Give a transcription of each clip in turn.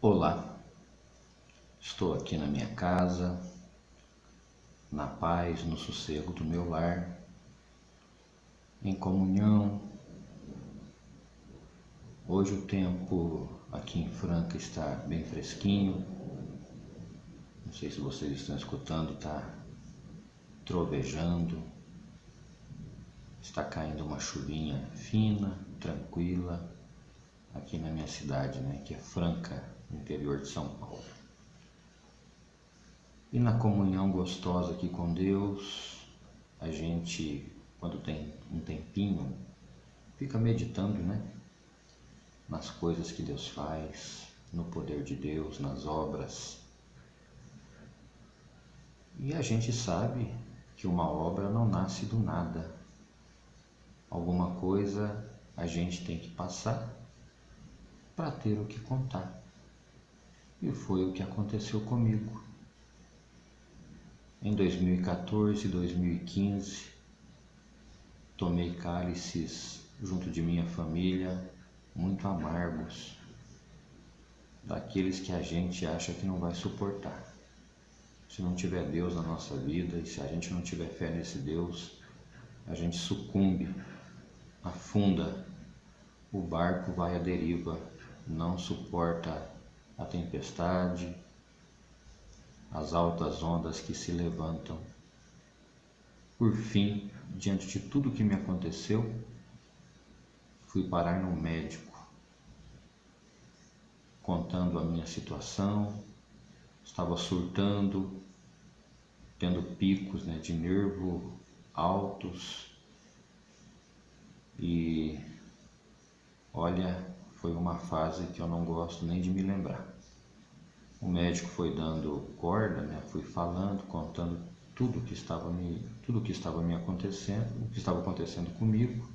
Olá, estou aqui na minha casa, na paz, no sossego do meu lar, em comunhão. Hoje o tempo aqui em Franca está bem fresquinho, não sei se vocês estão escutando, está trovejando, está caindo uma chuvinha fina, tranquila, aqui na minha cidade, que é Franca, interior de São Paulo. E na comunhão gostosa aqui com Deus, a gente, quando tem um tempinho, fica meditando, nas coisas que Deus faz, no poder de Deus, nas obras. E a gente sabe que uma obra não nasce do nada. Alguma coisa a gente tem que passar para ter o que contar. E foi o que aconteceu comigo. Em 2014 e 2015, tomei cálices junto de minha família muito amargos, daqueles que a gente acha que não vai suportar. Se não tiver Deus na nossa vida e se a gente não tiver fé nesse Deus, a gente sucumbe, afunda, o barco vai à deriva, não suporta a tempestade, as altas ondas que se levantam. Por fim, diante de tudo que me aconteceu, fui parar num médico, contando a minha situação, estava surtando, tendo picos de nervo altos e olha, foi uma fase que eu não gosto nem de me lembrar. O médico foi dando corda, fui falando, contando tudo que estava me acontecendo, o que estava acontecendo comigo.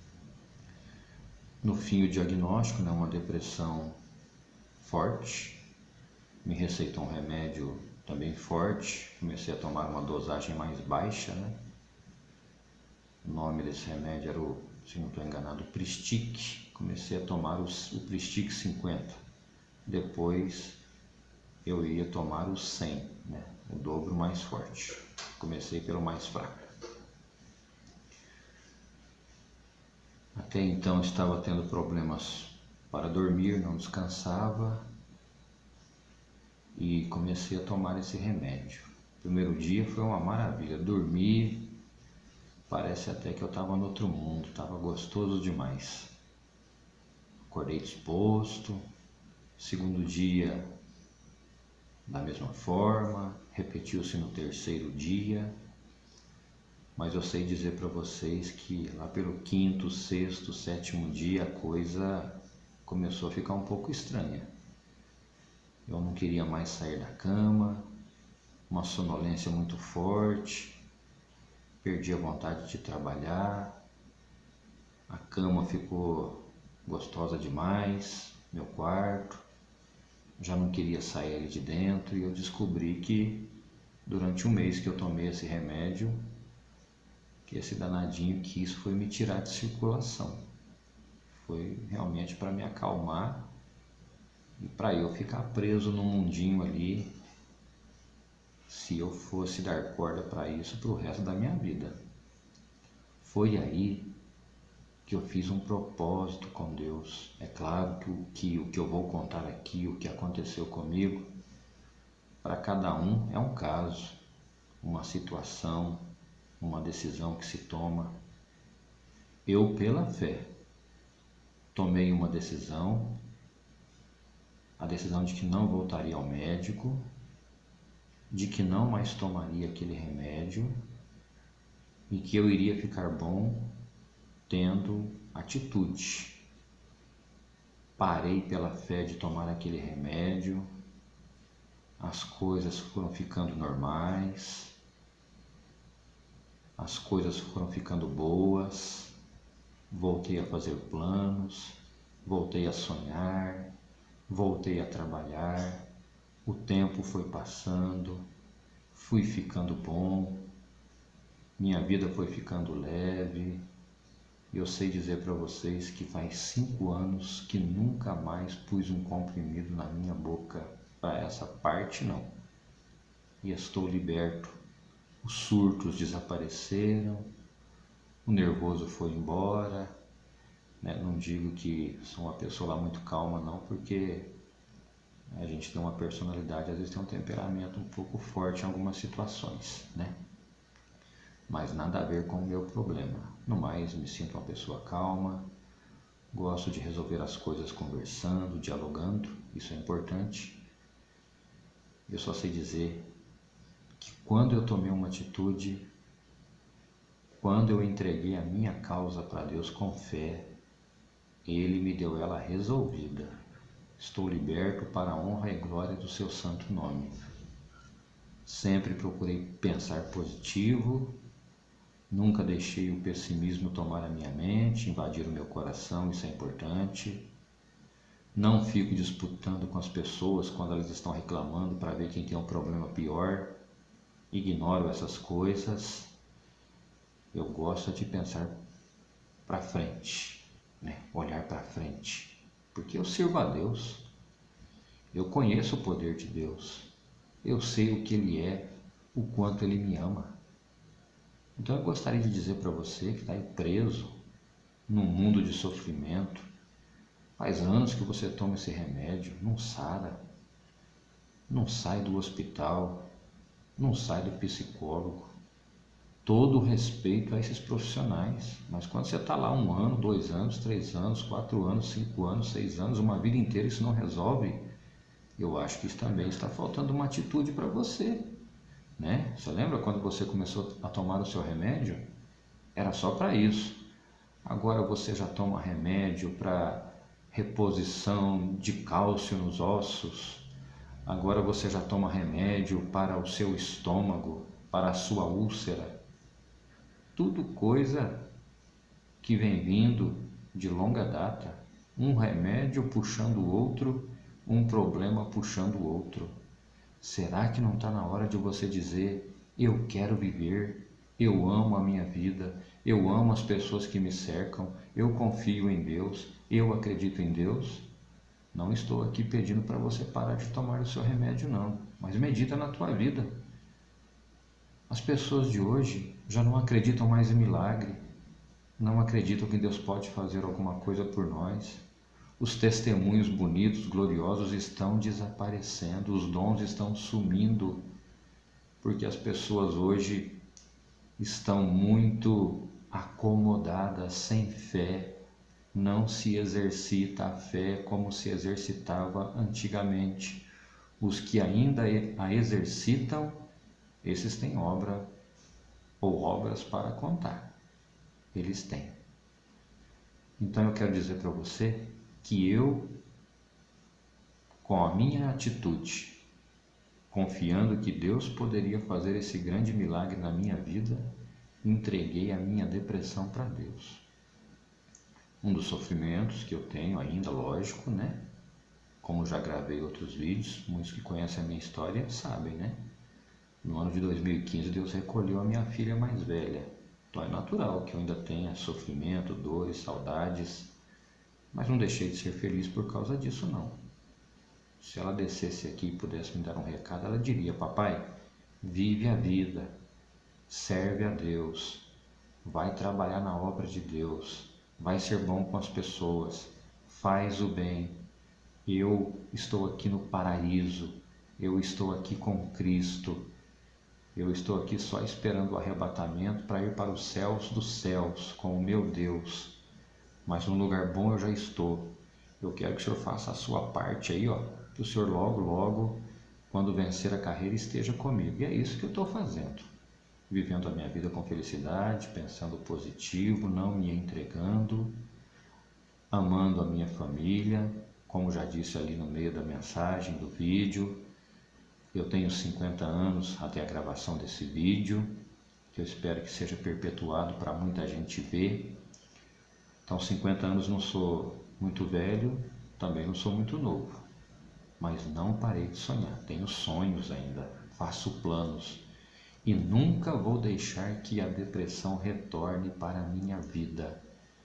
No fim, o diagnóstico, uma depressão forte, me receitou um remédio também forte, comecei a tomar uma dosagem mais baixa, O nome desse remédio era se não estou enganado, o Pristic. Comecei a tomar o Pristic 50, depois eu ia tomar o 100, o dobro mais forte. Comecei pelo mais fraco. Até então estava tendo problemas para dormir, não descansava e comecei a tomar esse remédio. O primeiro dia foi uma maravilha, dormi, parece até que eu estava no outro mundo, estava gostoso demais. Acordei disposto. Segundo dia, da mesma forma, repetiu-se no terceiro dia, mas eu sei dizer para vocês que lá pelo quinto, sexto, sétimo dia a coisa começou a ficar um pouco estranha. Eu não queria mais sair da cama, uma sonolência muito forte, perdi a vontade de trabalhar, a cama ficou gostosa demais, meu quarto, já não queria sair ali de dentro e eu descobri que durante um mês que eu tomei esse remédio, que esse danadinho quis foi me tirar de circulação. Foi realmente para me acalmar e para eu ficar preso no mundinho ali, se eu fosse dar corda para isso pro resto da minha vida. Foi aí que eu fiz um propósito com Deus. É claro que o que eu vou contar aqui, o que aconteceu comigo, para cada um é um caso, uma situação, uma decisão que se toma. Eu, pela fé, tomei uma decisão, a decisão de que não voltaria ao médico, de que não mais tomaria aquele remédio e que eu iria ficar bom tendo atitude. Parei pela fé de tomar aquele remédio, as coisas foram ficando normais, as coisas foram ficando boas, voltei a fazer planos, voltei a sonhar, voltei a trabalhar, o tempo foi passando, fui ficando bom, minha vida foi ficando leve, Eu sei dizer para vocês que faz 5 anos que nunca mais pus um comprimido na minha boca. Para essa parte não. E estou liberto. Os surtos desapareceram, o nervoso foi embora, né? Não digo que sou uma pessoa lá muito calma não, porque a gente tem uma personalidade, às vezes tem um temperamento um pouco forte em algumas situações, né? Mas nada a ver com o meu problema. No mais, me sinto uma pessoa calma, gosto de resolver as coisas conversando, dialogando, isso é importante. Eu só sei dizer que quando eu tomei uma atitude, quando eu entreguei a minha causa para Deus com fé, Ele me deu ela resolvida. Estou liberto para a honra e glória do seu santo nome. Sempre procurei pensar positivo, nunca deixei o pessimismo tomar a minha mente, invadir o meu coração, isso é importante. Não fico disputando com as pessoas quando elas estão reclamando para ver quem tem um problema pior. Ignoro essas coisas. Eu gosto de pensar para frente, né? Olhar para frente, porque eu sirvo a Deus, eu conheço o poder de Deus, eu sei o que Ele é, o quanto Ele me ama. Então eu gostaria de dizer para você que está aí preso num mundo de sofrimento, faz anos que você toma esse remédio, não sara, não sai do hospital, não sai do psicólogo. Todo o respeito a esses profissionais, mas quando você está lá 1 ano, 2 anos, 3 anos, 4 anos, 5 anos, 6 anos, uma vida inteira, isso não resolve, eu acho que isso também está faltando uma atitude para você, né? Você lembra quando você começou a tomar o seu remédio? Era só para isso. Agora você já toma remédio para reposição de cálcio nos ossos, agora você já toma remédio para o seu estômago, para a sua úlcera. Tudo coisa que vem vindo de longa data, um remédio puxando o outro, um problema puxando o outro. Será que não está na hora de você dizer, eu quero viver, eu amo a minha vida, eu amo as pessoas que me cercam, eu confio em Deus, eu acredito em Deus? Não estou aqui pedindo para você parar de tomar o seu remédio não, mas medita na tua vida. As pessoas de hoje já não acreditam mais em milagre, não acreditam que Deus pode fazer alguma coisa por nós. Os testemunhos bonitos, gloriosos estão desaparecendo, os dons estão sumindo, porque as pessoas hoje estão muito acomodadas, sem fé, não se exercita a fé como se exercitava antigamente. Os que ainda a exercitam, esses têm obra ou obras para contar. Eles têm. Então eu quero dizer para você que eu, com a minha atitude, confiando que Deus poderia fazer esse grande milagre na minha vida, entreguei a minha depressão para Deus. Um dos sofrimentos que eu tenho ainda, lógico, né? Como já gravei outros vídeos, muitos que conhecem a minha história sabem, né? No ano de 2015, Deus recolheu a minha filha mais velha. Então é natural que eu ainda tenha sofrimento, dores, saudades, mas não deixei de ser feliz por causa disso, não. Se ela descesse aqui e pudesse me dar um recado, ela diria, papai, vive a vida, serve a Deus, vai trabalhar na obra de Deus, vai ser bom com as pessoas, faz o bem. Eu estou aqui no paraíso, eu estou aqui com Cristo. Eu estou aqui só esperando o arrebatamento para ir para os céus dos céus com o meu Deus. Mas num lugar bom eu já estou. Eu quero que o Senhor faça a sua parte aí, ó. Que o Senhor logo, logo, quando vencer a carreira, esteja comigo. E é isso que eu estou fazendo. Vivendo a minha vida com felicidade, pensando positivo, não me entregando, amando a minha família, como já disse ali no meio da mensagem, do vídeo. Eu tenho 50 anos até a gravação desse vídeo, que eu espero que seja perpetuado para muita gente ver. Então 50 anos não sou muito velho, também não sou muito novo, mas não parei de sonhar, tenho sonhos ainda, faço planos e nunca vou deixar que a depressão retorne para a minha vida.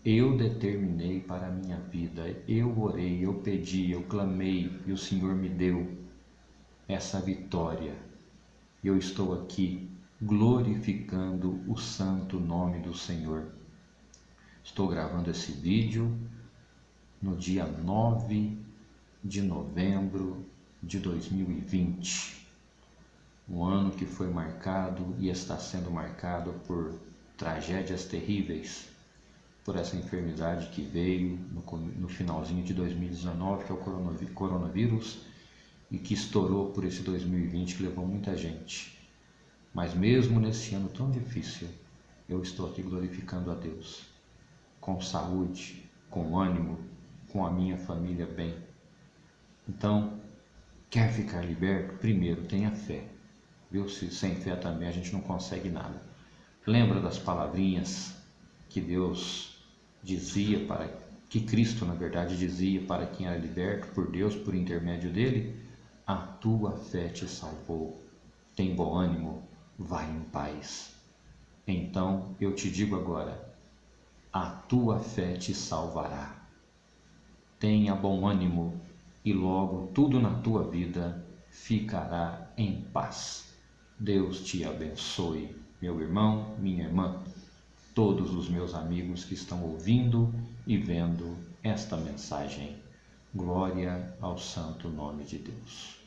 Eu determinei para a minha vida, eu orei, eu pedi, eu clamei e o Senhor me deu essa vitória. Eu estou aqui glorificando o santo nome do Senhor. Estou gravando esse vídeo no dia 9 de novembro de 2020, um ano que foi marcado e está sendo marcado por tragédias terríveis, por essa enfermidade que veio no finalzinho de 2019, que é o coronavírus, e que estourou por esse 2020, que levou muita gente. Mas mesmo nesse ano tão difícil, eu estou aqui glorificando a Deus, com saúde, com ânimo, com a minha família bem. Então, quer ficar liberto? Primeiro tenha fé, viu? Sem fé também a gente não consegue nada. Lembra das palavrinhas que Deus dizia, que Cristo na verdade dizia para quem era liberto por Deus, por intermédio dele? A tua fé te salvou, tem bom ânimo, vai em paz. Então eu te digo agora, a tua fé te salvará. Tenha bom ânimo e logo tudo na tua vida ficará em paz. Deus te abençoe, meu irmão, minha irmã, todos os meus amigos que estão ouvindo e vendo esta mensagem. Glória ao santo nome de Deus.